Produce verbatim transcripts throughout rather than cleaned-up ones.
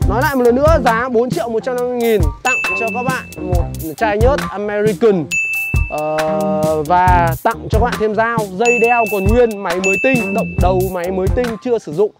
Nói lại một lần nữa, giá bốn triệu một trăm năm mươi nghìn tặng cho các bạn một chai nhớt American. Uh, và tặng cho các bạn thêm dao, dây đeo còn nguyên, máy mới tinh, động đầu máy mới tinh chưa sử dụng.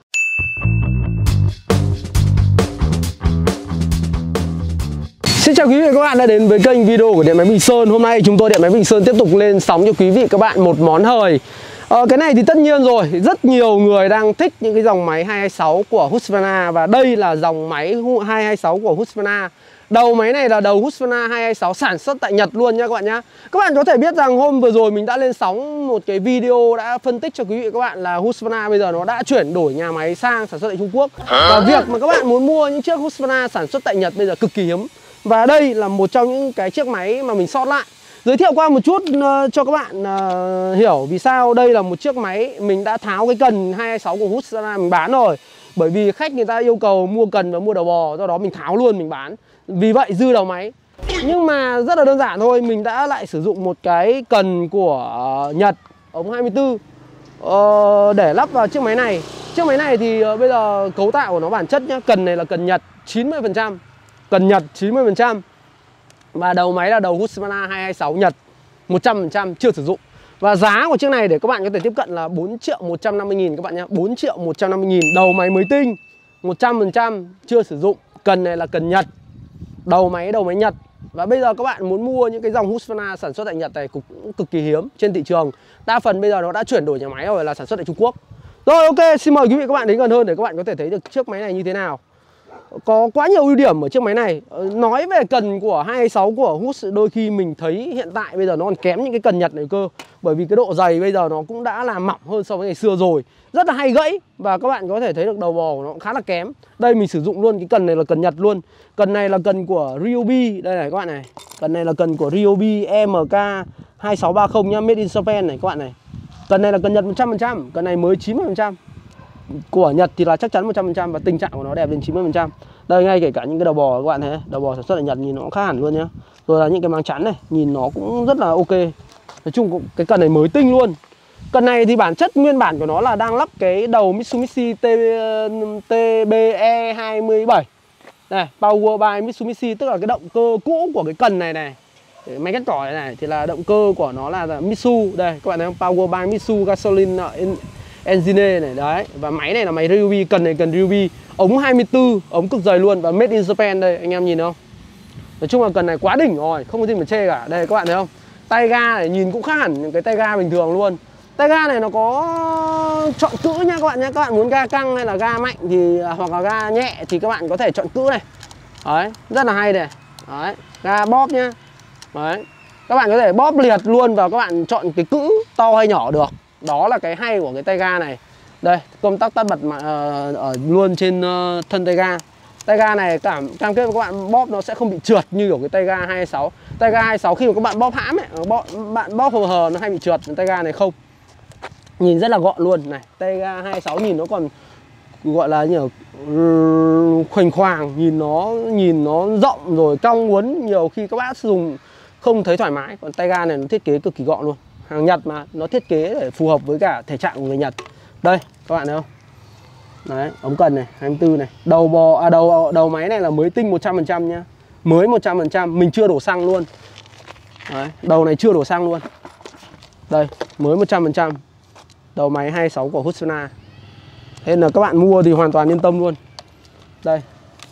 Xin chào quý vị và các bạn đã đến với kênh video của Điện Máy Bình Sơn. Hôm nay chúng tôi Điện Máy Bình Sơn tiếp tục lên sóng cho quý vị các bạn một món hời. Ờ, cái này thì tất nhiên rồi, rất nhiều người đang thích những cái dòng máy hai hai sáu của Husqvarna. Và đây là dòng máy hai hai sáu của Husqvarna. Đầu máy này là đầu Husqvarna hai hai sáu sản xuất tại Nhật luôn nha các bạn nhá. Các bạn có thể biết rằng hôm vừa rồi mình đã lên sóng một cái video đã phân tích cho quý vị và các bạn là Husqvarna bây giờ nó đã chuyển đổi nhà máy sang sản xuất tại Trung Quốc. Và việc mà các bạn muốn mua những chiếc Husqvarna sản xuất tại Nhật bây giờ cực kỳ hiếm. Và đây là một trong những cái chiếc máy mà mình sót lại. Giới thiệu qua một chút uh, cho các bạn uh, hiểu vì sao đây là một chiếc máy. Mình đã tháo cái cần hai hai sáu của Husqvarna mình bán rồi. Bởi vì khách người ta yêu cầu mua cần và mua đầu bò, do đó mình tháo luôn mình bán. Vì vậy dư đầu máy. Nhưng mà rất là đơn giản thôi, mình đã lại sử dụng một cái cần của uh, Nhật, ống hai mươi tư uh, để lắp vào chiếc máy này. Chiếc máy này thì uh, bây giờ cấu tạo của nó bản chất nhá, cần này là cần Nhật chín mươi phần trăm. Cần Nhật chín mươi phần trăm. Và đầu máy là đầu Husqvarna hai hai sáu Nhật một trăm phần trăm chưa sử dụng. Và giá của chiếc này để các bạn có thể tiếp cận là bốn triệu một trăm năm mươi nghìn các bạn nhé. bốn triệu một trăm năm mươi nghìn. Đầu máy mới tinh một trăm phần trăm chưa sử dụng. Cần này là cần Nhật. Đầu máy đầu máy Nhật. Và bây giờ các bạn muốn mua những cái dòng Husqvarna sản xuất tại Nhật này cũng cực kỳ hiếm trên thị trường. Đa phần bây giờ nó đã chuyển đổi nhà máy rồi, là sản xuất tại Trung Quốc. Rồi ok, xin mời quý vị các bạn đến gần hơn để các bạn có thể thấy được chiếc máy này như thế nào. Có quá nhiều ưu điểm ở chiếc máy này. Nói về cần của hai hai sáu của Hus, đôi khi mình thấy hiện tại bây giờ nó còn kém những cái cần Nhật này cơ. Bởi vì cái độ dày bây giờ nó cũng đã là mỏng hơn so với ngày xưa rồi. Rất là hay gãy. Và các bạn có thể thấy được đầu bò của nó cũng khá là kém. Đây mình sử dụng luôn cái cần này là cần Nhật luôn. Cần này là cần của Ryobi. Đây này các bạn này. Cần này là cần của Ryobi E M K hai sáu ba không nhá, Made in Japan này các bạn này. Cần này là cần Nhật một trăm phần trăm. Cần này mới chín mươi phần trăm. Của Nhật thì là chắc chắn một trăm phần trăm. Và tình trạng của nó đẹp đến chín mươi phần trăm. Đây, ngay kể cả những cái đầu bò các bạn thấy, đầu bò sản xuất ở Nhật nhìn nó cũng khác hẳn luôn nhá. Rồi là những cái máng chắn này, nhìn nó cũng rất là ok. Nói chung cái cần này mới tinh luôn. Cần này thì bản chất nguyên bản của nó là đang lắp cái đầu Mitsubishi T B E hai mươi bảy. Này, Power by Mitsubishi, tức là cái động cơ cũ của cái cần này này. Máy cắt cỏ này, này thì là động cơ của nó là, là Mitsu. Đây, các bạn thấy không? Power by Mitsu Gasoline Engine này đấy. Và máy này là máy Ryobi, cần này cần Ryobi. Ống hai mươi tư, ống cực dày luôn. Và Made in Japan đây, anh em nhìn không? Nói chung là cần này quá đỉnh rồi, không có gì mà chê cả. Đây các bạn thấy không? Tay ga này nhìn cũng khác hẳn những cái tay ga bình thường luôn. Tay ga này nó có chọn cữ nha các bạn nhé. Các bạn muốn ga căng hay là ga mạnh thì hoặc là ga nhẹ thì các bạn có thể chọn cữ này. Đấy, rất là hay này. Đấy, ga bóp nhá. Đấy. Các bạn có thể bóp liệt luôn và các bạn chọn cái cữ to hay nhỏ được. Đó là cái hay của cái tay ga này. Đây, công tắc tắt bật mà, uh, ở luôn trên uh, thân tay ga. Tay ga này cảm cam kết với các bạn bóp nó sẽ không bị trượt như kiểu cái tay ga hai hai sáu. Tay ga hai hai sáu khi mà các bạn bóp hãm ấy, bóp, bạn bóp hờ hờ nó hay bị trượt, tay ga này không. Nhìn rất là gọn luôn này. Tay ga hai hai sáu nhìn nó còn gọi là như khoành khoàng, nhìn nó nhìn nó rộng rồi cong uốn, nhiều khi các bác dùng không thấy thoải mái. Còn tay ga này nó thiết kế cực kỳ gọn luôn. Hàng Nhật mà, nó thiết kế để phù hợp với cả thể trạng của người Nhật. Đây, các bạn thấy không? Đấy, ống cần này, hai mươi tư này. Đầu bò à đầu đầu máy này là mới tinh một trăm phần trăm nhá. Mới một trăm phần trăm, mình chưa đổ xăng luôn. Đấy, đầu này chưa đổ xăng luôn. Đây, mới một trăm phần trăm. Đầu máy hai hai sáu của Husqvarna. Thế nên là các bạn mua thì hoàn toàn yên tâm luôn. Đây.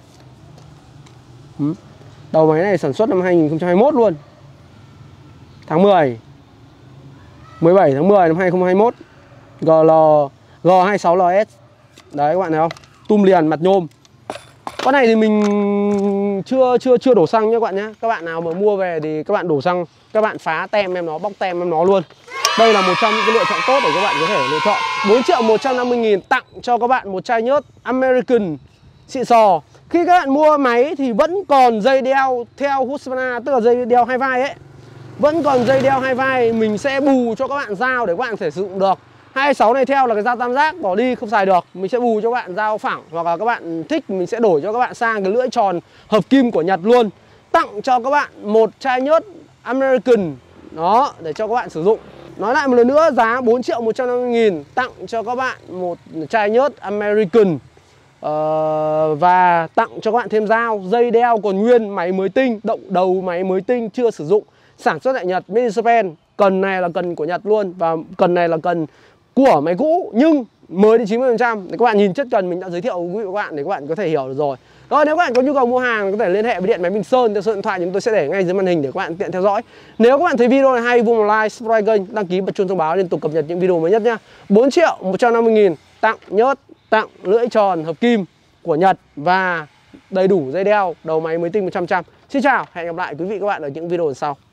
Đầu máy này sản xuất năm hai nghìn không trăm hai mươi mốt luôn. Tháng mười. mười bảy tháng mười năm hai nghìn không trăm hai mươi mốt. G L G hai mươi sáu L S. Đấy các bạn thấy không? Tum liền mặt nhôm. Con này thì mình chưa chưa chưa đổ xăng nhé các bạn nhé. Các bạn nào mà mua về thì các bạn đổ xăng, các bạn phá tem em nó, bóc tem em nó luôn. Đây là một trong những cái lựa chọn tốt để các bạn có thể lựa chọn. bốn triệu một trăm năm mươi nghìn tặng cho các bạn một chai nhớt American xịn sò. Khi các bạn mua máy thì vẫn còn dây đeo theo Husqvarna, tức là dây đeo hai vai ấy. Vẫn còn dây đeo hai vai, mình sẽ bù cho các bạn dao để các bạn có thể sử dụng được. hai hai sáu này theo là cái dao tam giác, bỏ đi không xài được. Mình sẽ bù cho các bạn dao phẳng, hoặc là các bạn thích mình sẽ đổi cho các bạn sang cái lưỡi tròn hợp kim của Nhật luôn. Tặng cho các bạn một chai nhớt American. Đó, để cho các bạn sử dụng. Nói lại một lần nữa, giá bốn triệu một trăm năm mươi nghìn tặng cho các bạn một chai nhớt American. uh, và tặng cho các bạn thêm dao, dây đeo còn nguyên, máy mới tinh, động đầu máy mới tinh chưa sử dụng, sản xuất tại Nhật, made in Japan. Cần này là cần của Nhật luôn, và cần này là cần của máy cũ nhưng mới đến chín mươi phần trăm. Các bạn nhìn chất cần mình đã giới thiệu với quý vị và các bạn để các bạn có thể hiểu được rồi. Rồi nếu các bạn có nhu cầu mua hàng có thể liên hệ với Điện Máy Bình Sơn theo số điện thoại chúng tôi sẽ để ngay dưới màn hình để các bạn tiện theo dõi. Nếu các bạn thấy video này hay, vui một like, subscribe kênh, đăng ký bật chuông thông báo liên tục cập nhật những video mới nhất nhá. bốn triệu một trăm năm mươi nghìn tặng nhớt, tặng lưỡi tròn hợp kim của Nhật và đầy đủ dây đeo, đầu máy mới tinh một trăm trăm. Xin chào, hẹn gặp lại quý vị và các bạn ở những video sau.